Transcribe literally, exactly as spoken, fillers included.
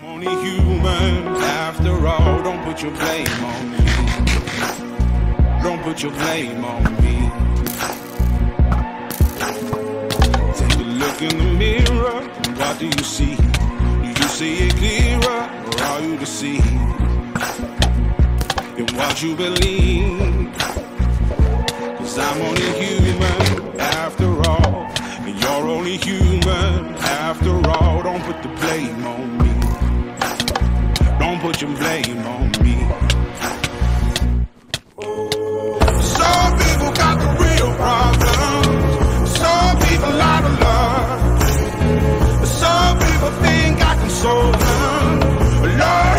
Only human, after all, don't put your blame on me. Don't put your blame on me. Take a look in the mirror, what do you see? Do you see it clearer, or are you deceived in what you believe? Cause I'm only human, after all, and you're only human, after all. Don't put the blame on me. Don't put your blame on me. Some people got the real problems. Some people out of love. Some people think I can solve them. Love